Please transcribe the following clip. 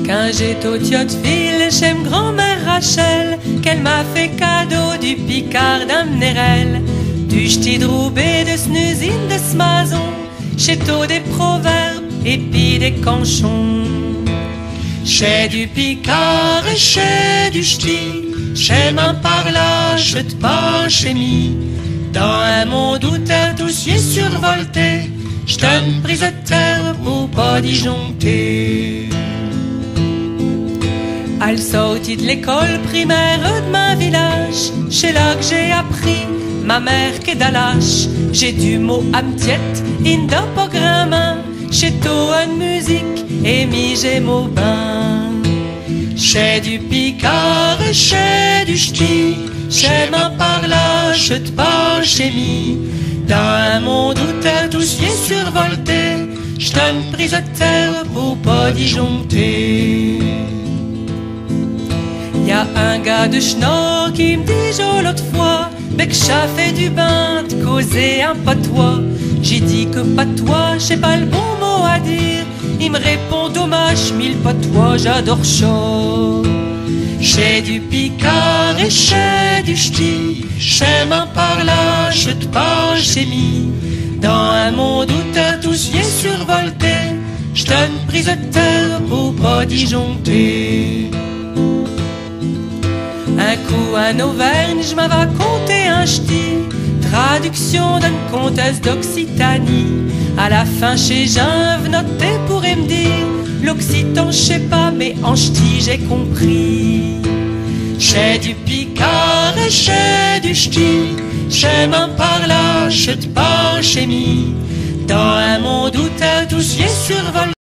Quand j'étais au Tiotteville, chez grand-mère Rachel, qu'elle m'a fait cadeau du Picard d'Amnerel, du ch'ti de Roubaix, de snusine, de smazon, chez tôt des proverbes et puis des canchons. Chez du Picard et chez du ch'ti, chez m'en parlage de pas chez mi. Dans un monde où terre tous y est survolté, j't'aime prise de terre pour pas disjoncter. Elle sortit de l'école primaire de ma village, c'est là que j'ai appris ma mère qu'est d'Alache. J'ai du mot amtiette, inda pas grammain, j'ai tôt une musique et mi j'ai mot bain. J'ai du Picard et j'ai du ch'ti, j'ai m'en parlage de pas chez mi. Dans un monde où terre tous y est survolté, j't'aime prise de terre pour pas disjoncter. Y'a un gars de Schnorr qui me dit l'autre fois, mais que ça fait du bain de causer un patois. J'ai dit que patois, j'ai pas le bon mot à dire. Il me répond dommage, mille patois, j'adore chaud. J'ai du Picard et j'ai du ch'ti, j'ai m'en parlage de pas chez mi. Dans un monde où terre tous y est survolté, j't'aime prise de terre pour pas disjoncter. Un coup en Auvergne, je m'avais conté un ch'ti, traduction d'une comtesse d'Occitanie. À la fin chez Jean noté pourrait me dire, l'occitan je sais pas mais en ch'ti j'ai compris. J'ai du Picard et j'ai du ch'ti, j'ai m'en parlage de pas chez mi. Dans un monde où terre tous y est survolté,